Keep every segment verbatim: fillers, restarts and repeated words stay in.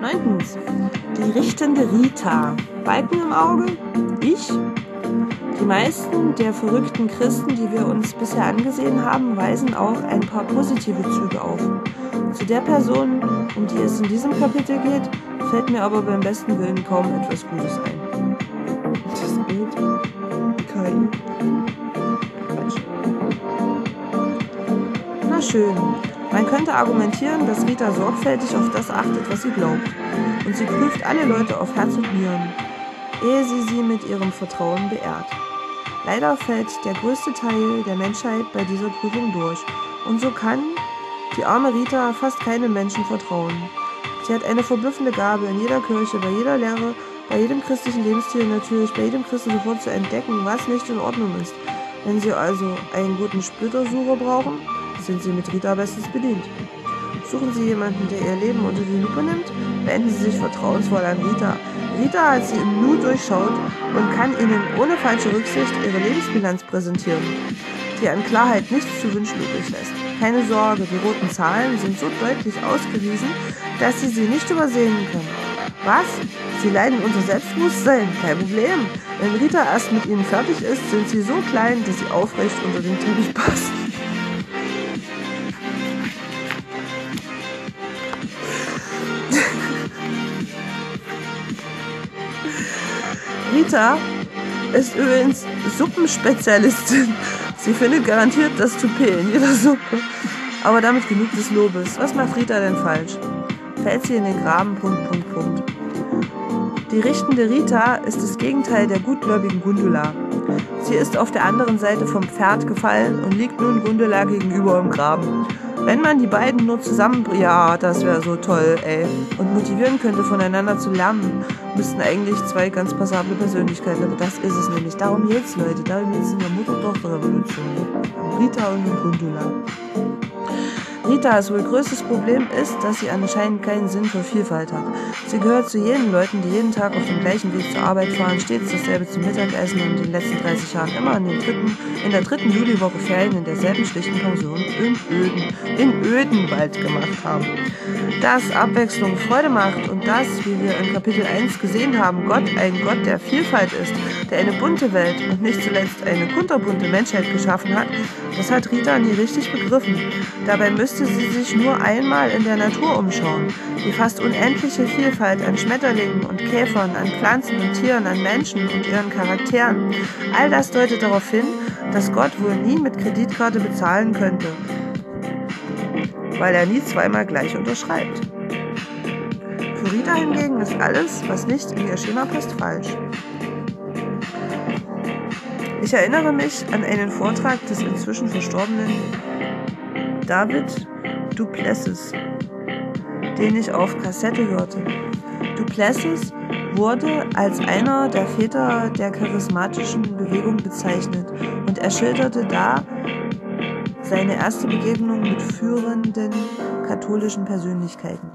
Neuntens. Die richtende Rita. Balken im Auge? Ich? Die meisten der verrückten Christen, die wir uns bisher angesehen haben, weisen auch ein paar positive Züge auf. Zu der Person, um die es in diesem Kapitel geht, fällt mir aber beim besten Willen kaum etwas Gutes ein. Das geht. K I. Falsch. Na schön. Man könnte argumentieren, dass Rita sorgfältig auf das achtet, was sie glaubt. Und sie prüft alle Leute auf Herz und Nieren, ehe sie sie mit ihrem Vertrauen beehrt. Leider fällt der größte Teil der Menschheit bei dieser Prüfung durch. Und so kann die arme Rita fast keinem Menschen vertrauen. Sie hat eine verblüffende Gabe, in jeder Kirche, bei jeder Lehre, bei jedem christlichen Lebensstil, natürlich bei jedem Christen sofort zu entdecken, was nicht in Ordnung ist. Wenn Sie also einen guten Splittersucher brauchen, sind Sie mit Rita bestens bedient. Suchen Sie jemanden, der Ihr Leben unter die Lupe nimmt, wenden Sie sich vertrauensvoll an Rita. Rita hat Sie im Nu durchschaut und kann Ihnen ohne falsche Rücksicht Ihre Lebensbilanz präsentieren, die an Klarheit nichts zu wünschen übrig lässt. Keine Sorge, die roten Zahlen sind so deutlich ausgewiesen, dass Sie sie nicht übersehen können. Was? Sie leiden unter Selbstbewusstsein? Kein Problem. Wenn Rita erst mit Ihnen fertig ist, sind Sie so klein, dass Sie aufrecht unter den Teppich passen. Rita ist übrigens Suppenspezialistin. Sie findet garantiert das Toupet in jeder Suppe. Aber damit genug des Lobes. Was macht Rita denn falsch? Fällt sie in den Graben, Punkt, Punkt, Punkt. Die richtende Rita ist das Gegenteil der gutgläubigen Gundula. Sie ist auf der anderen Seite vom Pferd gefallen und liegt nun Gundula gegenüber im Graben. Wenn man die beiden nur zusammen, ja, das wäre so toll, ey, und motivieren könnte, voneinander zu lernen, müssten eigentlich zwei ganz passable Persönlichkeiten, aber das ist es nämlich. Darum geht's, Leute, darum geht's in der Mutter-Tochter-Revolution. Rita und Gundula. Ritas wohl größtes Problem ist, dass sie anscheinend keinen Sinn für Vielfalt hat. Sie gehört zu jenen Leuten, die jeden Tag auf dem gleichen Weg zur Arbeit fahren, stets dasselbe zum Mittagessen und in den letzten dreißig Jahren immer in, den dritten, in der dritten Juliwoche Ferien in derselben schlichten Pension in Öden, in Ödenwald gemacht haben. Dass Abwechslung Freude macht und dass, wie wir in Kapitel eins gesehen haben, Gott ein Gott der Vielfalt ist, der eine bunte Welt und nicht zuletzt eine kunterbunte Menschheit geschaffen hat, das hat Rita nie richtig begriffen. Dabei müsste sie sich nur einmal in der Natur umschauen. Die fast unendliche Vielfalt an Schmetterlingen und Käfern, an Pflanzen und Tieren, an Menschen und ihren Charakteren. All das deutet darauf hin, dass Gott wohl nie mit Kreditkarte bezahlen könnte, weil er nie zweimal gleich unterschreibt. Für Rita hingegen ist alles, was nicht in ihr Schema passt, falsch. Ich erinnere mich an einen Vortrag des inzwischen verstorbenen David Du Plessis, den ich auf Kassette hörte. Du Plessis wurde als einer der Väter der charismatischen Bewegung bezeichnet und er schilderte da seine erste Begegnung mit führenden katholischen Persönlichkeiten.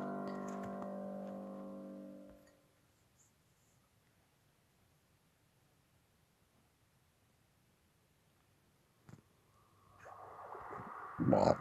Boah.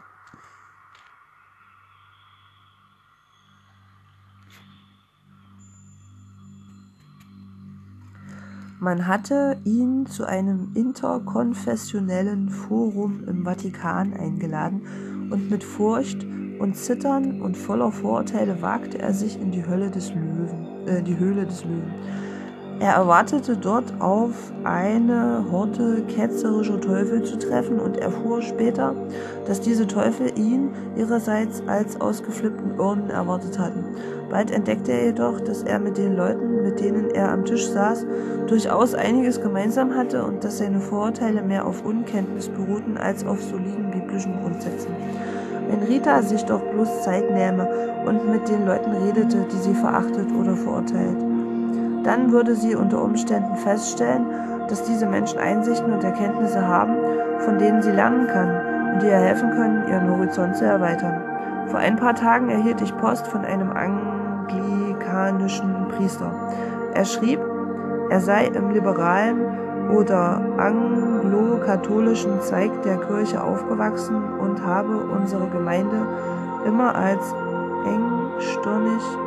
Man hatte ihn zu einem interkonfessionellen Forum im Vatikan eingeladen und mit Furcht und Zittern und voller Vorurteile wagte er sich in die Hölle des Löwen, äh, die Höhle des Löwen. Er erwartete dort auf eine Horde ketzerischer Teufel zu treffen und erfuhr später, dass diese Teufel ihn ihrerseits als ausgeflippten Irren erwartet hatten. Bald entdeckte er jedoch, dass er mit den Leuten, mit denen er am Tisch saß, durchaus einiges gemeinsam hatte und dass seine Vorurteile mehr auf Unkenntnis beruhten als auf soliden biblischen Grundsätzen. Wenn Rita sich doch bloß Zeit nähme und mit den Leuten redete, die sie verachtet oder verurteilt, dann würde sie unter Umständen feststellen, dass diese Menschen Einsichten und Erkenntnisse haben, von denen sie lernen kann und die ihr helfen können, ihren Horizont zu erweitern. Vor ein paar Tagen erhielt ich Post von einem anglikanischen Priester. Er schrieb, er sei im liberalen oder anglo-katholischen Zweig der Kirche aufgewachsen und habe unsere Gemeinde immer als engstirnig über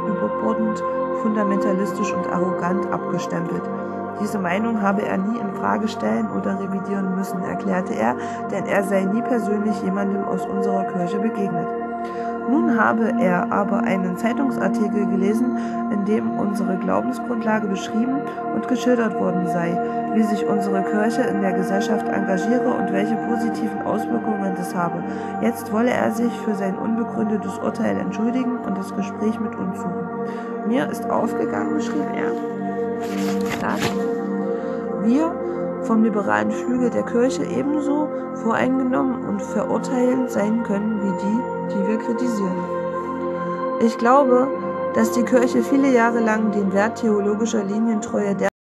überbordend, fundamentalistisch und arrogant abgestempelt. Diese Meinung habe er nie in Frage stellen oder revidieren müssen, erklärte er, denn er sei nie persönlich jemandem aus unserer Kirche begegnet. Nun habe er aber einen Zeitungsartikel gelesen, in dem unsere Glaubensgrundlage beschrieben und geschildert worden sei, wie sich unsere Kirche in der Gesellschaft engagiere und welche positiven Auswirkungen das habe. Jetzt wolle er sich für sein unbegründetes Urteil entschuldigen und das Gespräch mit uns suchen. Mir ist aufgegangen, schrieb er, dass wir vom liberalen Flügel der Kirche ebenso voreingenommen und verurteilend sein können wie die, die wir kritisieren. Ich glaube, dass die Kirche viele Jahre lang den Wert theologischer Linientreue der